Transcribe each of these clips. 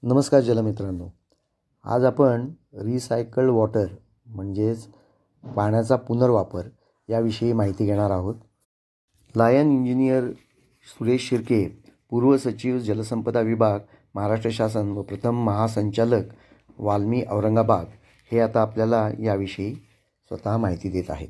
नमस्कार जलमित्रांनो, आज आपण रिसायकल्ड वॉटर म्हणजेच पाण्याचा पुनर्वापर याविषयी माहिती घेणार आहोत. लायन इंजिनियर सुरेश शिर्के, पूर्व सचिव जलसंपदा विभाग, महाराष्ट्र शासन व प्रथम महासंचालक वाल्मी औरंगाबाद हे आता आपल्याला याविषयी स्वतः माहिती देत आहेत.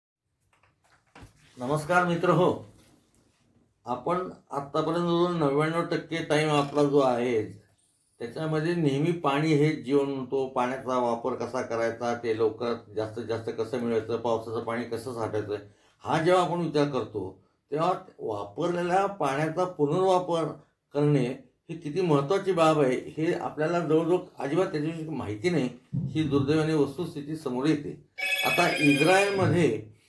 नमस्कार मित्र हो, आपण आत्तापर्यंत जो 99% टाईम आपला जो आहे त्याच्यामध्ये नेहमी पाणी हे जीवन म्हणतो. पाण्याचा वापर कसा करायचा, ते लवकरात जास्तीत जास्त कसं मिळवायचं, पावसाचं पाणी कसं साठायचं, हा जेव्हा आपण विचार करतो तेव्हा वापरलेल्या पाण्याचा पुनर्वापर करणे ही किती महत्त्वाची बाब आहे हे आपल्याला जवळजवळ अजिबात त्याच्याविषयी माहिती नाही. ही दुर्दैवाने वस्तुस्थिती समोर येते. आता इस्रायलमध्ये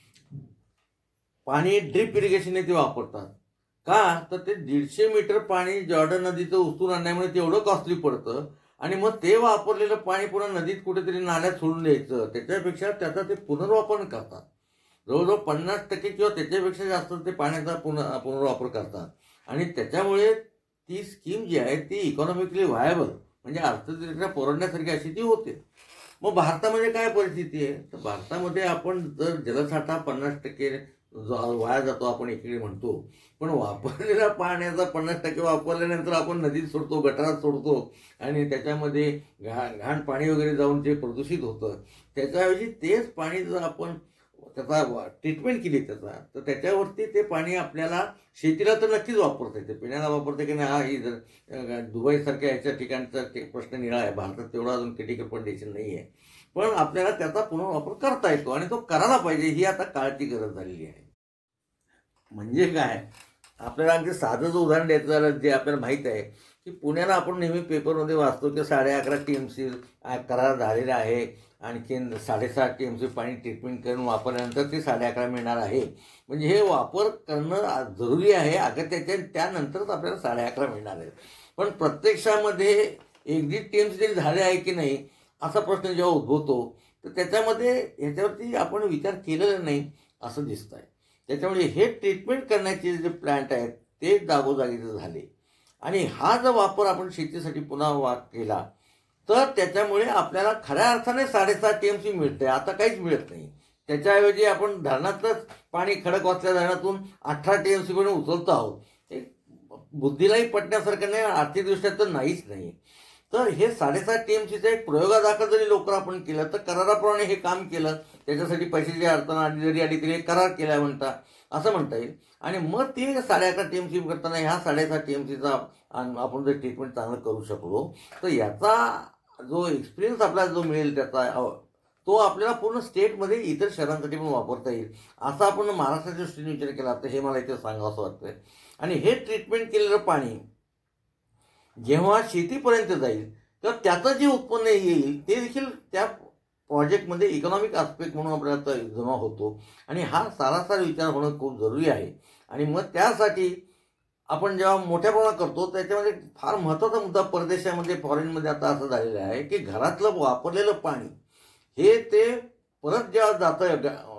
पाणी ड्रिप इरिगेशन ते वापरतात. का तर ते 150 मीटर पाणी जॉर्डन नदीचं उचलून आणण्यामुळे तेवढं कॉस्टली पडतं आणि मग ते वापरलेलं पाणी पुन्हा नदीत कुठेतरी नाल्यात सोडून द्यायचं. त्याच्यापेक्षा त्याचा ते पुनर्वापर करतात. जवळजवळ 50% किंवा त्याच्यापेक्षा जास्त ते पाण्याचा पुनर्वापर करतात आणि त्याच्यामुळे ती स्कीम जी आहे ती इकॉनॉमिकली व्हायबल म्हणजे अर्थदृष्ट्या परवडण्यासारखी अशी ती होते. मग भारतामध्ये काय परिस्थिती आहे तर भारतामध्ये आपण जर जलसाठा 50% वाया जातो आपण इकडे म्हणतो, पण वापरलेल्या पाण्याचा 50% वापरल्यानंतर आपण नदीत सोडतो, गटारात सोडतो आणि त्याच्यामध्ये घाण पाणी वगैरे जाऊन ते प्रदूषित होतं. त्याच्याऐवजी तेच पाणी जर आपण त्याचा ट्रीटमेंट केली तर त्याच्यावरती ते पाणी आपल्याला शेतीला तर नक्कीच वापरता येते, पिण्याला वापरता की नाही हा ही जर दुबईसारख्या ह्याच्या ठिकाणचा प्रश्न निळा आहे. भारतात तेवढा अजून क्रिटिकल कंडिशन नाही आहे, पण आपल्याला त्याचा पुनर्वापर करता येतो आणि तो करायला पाहिजे. ही आता काळाची गरज झालेली आहे. म्हणजे काय, आपल्याला अगदी साधं जो उदाहरण द्यायचं झालं जे आपल्याला माहीत आहे की पुण्याला आपण नेहमी पेपरमध्ये वाचतो की 11.5 TMC करार झालेला आहे. आणखीन 7.5 TMC पाणी ट्रीटमेंट करून वापरल्यानंतर ते 11.5 मिळणार आहे. म्हणजे हे वापर करणं जरुरी आहे. अगं त्यानंतरच आपल्याला 11.5 मिळणार आहे. पण प्रत्यक्षामध्ये 1.5 TMC तरी झाले आहे की नाही असा प्रश्न जेव्हा उद्भवतो तर त्याच्यामध्ये ह्याच्यावरती आपण विचार केलेला नाही असं दिसत आहे. त्याच्यामुळे हे ट्रीटमेंट करण्याचे जे प्लांट आहेत ते जागोजागीचे झाले आणि हा जर वापर आपण शेतीसाठी पुन्हा केला तर त्याच्यामुळे आपल्याला खऱ्या अर्थाने 7.5 TMC मिळते. आता काहीच मिळत नाही. त्याच्याऐवजी आपण धरणातच पाणी खडक वाचल्या धरणातून 18 TMC पर्यंत उचलतो आहोत. हे बुद्धीलाही पटण्यासारखं नाही, आर्थिकदृष्ट्या तर नाहीच नाही. तर हे 7.5 TMCचा एक प्रयोगादाखल जरी लवकर आपण केलं तर कराराप्रमाणे हे काम केलं, त्याच्यासाठी पैशाची अडचण जरी आली तरी करार केला असं म्हणता येईल. आणि मग ते 11.5 TMC करताना ह्या 7.5 TMCचा आपण जर ट्रीटमेंट चांगलं करू शकलो तर याचा जो एक्सपिरियन्स आपल्याला जो मिळेल त्याचा तो आपल्याला पूर्ण स्टेटमध्ये इतर शहरांसाठी पण वापरता येईल असा आपण महाराष्ट्राच्या दृष्टीने विचार केला तर हे मला इथे सांगावं असं वाटतंय. आणि हे ट्रीटमेंट केलेलं पाणी जेव्हा शेतीपर्यंत जाईल तर त्याचं जे उत्पन्न येईल ते देखील त्या प्रोजेक्टमध्ये इकॉनॉमिक आस्पेक्ट म्हणून आपल्याला जमा होतो आणि हा सारासार विचार होणं खूप जरुरी आहे. आणि मग त्यासाठी आपण जेव्हा मोठ्या प्रमाणात करतो त्याच्यामध्ये फार महत्त्वाचा मुद्दा परदेशामध्ये फॉरेनमध्ये आता असं झालेलं आहे की घरातलं वापरलेलं पाणी हे ते परत जेव्हा जातं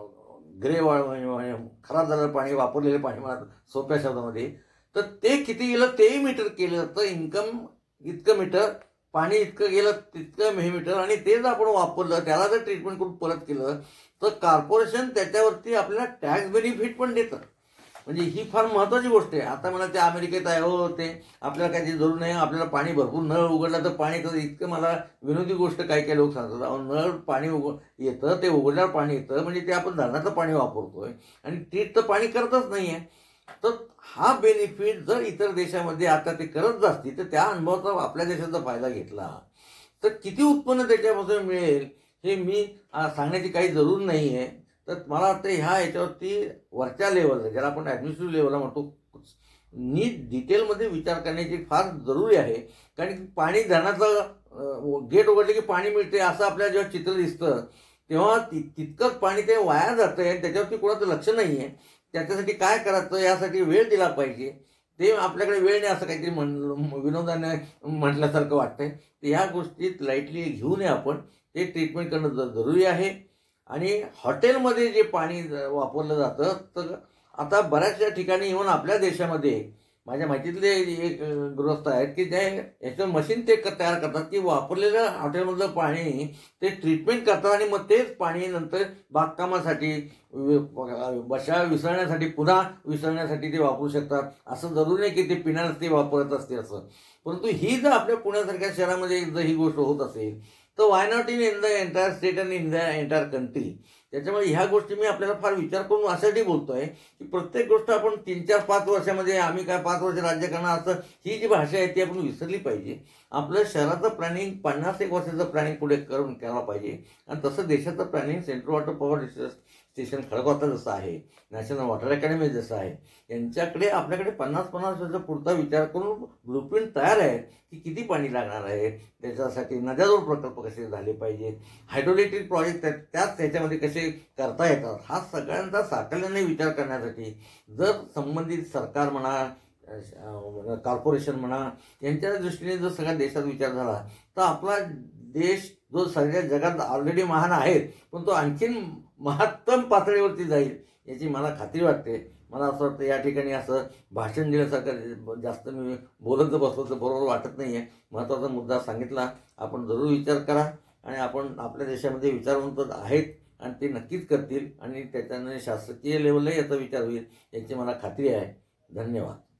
खराब झालेलं पाणी वापरलेलं पाणी मला सोप्या शब्दामध्ये तर ते किती गेलं तेही मीटर केलं तर इन्कम इतकं मीटर पाणी इतकं गेलं तितकं मीटर आणि ते जर आपण वापरलं त्याला जर ट्रीटमेंट करून परत केलं तर कॉर्पोरेशन त्याच्यावरती आपल्याला टॅक्स बेनिफिट पण देतं. म्हणजे ही फार महत्त्वाची गोष्ट आहे. आता मला ते अमेरिकेत आहे हो ते आपल्याला काही जरूर नाही, आपल्याला पाणी भरपूर नळ उघडलं तर पाणी तर इतकं मला विनोदी गोष्ट काही लोक सांगतात नळ पाणी येतं ते उघडल्यावर पाणी येतं म्हणजे ते आपण धरणाचं पाणी वापरतोय आणि ट्रीट तर पाणी करतच नाही आहे. तर हा बेनिफिट जर इतर देशामध्ये आता ते करत असतील तर त्या अनुभवाचा आपल्या देशाचा फायदा घेतला तर किती उत्पन्न त्याच्यापासून मिळेल हे मी सांगण्याची काही जरूर नाही आहे. तर मला वाटतं ह्या याच्यावरती वरच्या लेवलला ज्याला आपण ॲडमिनिस्ट्रेटिव्ह लेवलला म्हणतो नीट डिटेलमध्ये विचार करण्याची फार जरुरी आहे. कारण की पाणी धरणाचं गेट उघडले की पाणी मिळते असं आपल्याला जेव्हा चित्र दिसतं तेव्हा तितकंच पाणी ते वाया जातं आहे त्याच्यावरती कोणाचं लक्ष नाही आहे. त्याच्यासाठी काय करायचं यासाठी वेळ दिला पाहिजे. ते आपल्याकडे वेळ नाही असं काहीतरी विनोदाने म्हटल्यासारखं वाटतंय. तर ह्या गोष्टीत लाईटली घेऊ नये आपण. ते ट्रीटमेंट करणं जरुरी आहे. आणि हॉटेलमध्ये जे पाणी वापरलं जातं तर आता बऱ्याचशा ठिकाणी इव्हन आपल्या देशामध्ये माझ्या माहितीतले एक गृहस्थ आहेत की ते याचं मशीन ते तयार करतात की वापरलेलं हॉटेलमधलं पाणी ते ट्रीटमेंट करतात आणि मग तेच पाणी नंतर बागकामासाठी बशा विसरण्यासाठी पुन्हा विसरण्यासाठी ते वापरू शकतात. असं जरूर नाही की ते पिण्यास ते वापरत असते असं. परंतु ही जर आपल्या पुण्यासारख्या शहरामध्ये जर ही गोष्ट होत असेल तर why not in the entire state आणि इन द एंटायर कंट्री. त्याच्यामुळे ह्या गोष्टी मी आपल्याला फार विचार करून अशासाठी बोलतोय की प्रत्येक गोष्ट आपण 3-4-5 वर्षामध्ये आम्ही काय 5 वर्ष राज्य करणार असं ही जी भाषा आहे ती आपण विसरली पाहिजे. आपल्या शहराचं प्लॅनिंग 50-1 वर्षाचं प्लॅनिंग पुढे करून केला पाहिजे. आणि तसं देशाचं planning central water power station Khadakwasla जसं आहे, नॅशनल वॉटर अकॅडमी जसं आहे, यांच्याकडे आपल्याकडे 50-50 वर्ष पुढचा विचार करून ब्लूप्रिंट तयार आहे की किती पाणी लागणार आहे, त्याच्यासाठी नद्याजोड प्रकल्प कसे झाले पाहिजे, हायड्रोइलेक्ट्रिक प्रोजेक्ट त्याच त्याच्यामध्ये कसे करता येतात, हा सगळ्यांचा साकल्याने विचार करण्यासाठी जर संबंधित सरकार म्हणा, कॉर्पोरेशन म्हणा, यांच्या दृष्टीने जर सगळ्या देशात विचार झाला तर आपला देश जो सगळ्या जगात ऑलरेडी महान आहे पण तो आणखीन महत्तम पातळीवरती जाईल याची मला खात्री वाटते. मला असं वाटतं या ठिकाणी असं भाषण दिल्यासारखं जास्त मी बोलत जर बसलो तर बरोबर वाटत नाही आहे. महत्त्वाचा मुद्दा सांगितला. आपण जरूर विचार करा आणि आपण आपल्या देशामध्ये विचारवंत आहेत आणि ते नक्कीच करतील आणि त्याच्याने शासकीय लेवलला याचा विचार होईल याची मला खात्री आहे. धन्यवाद.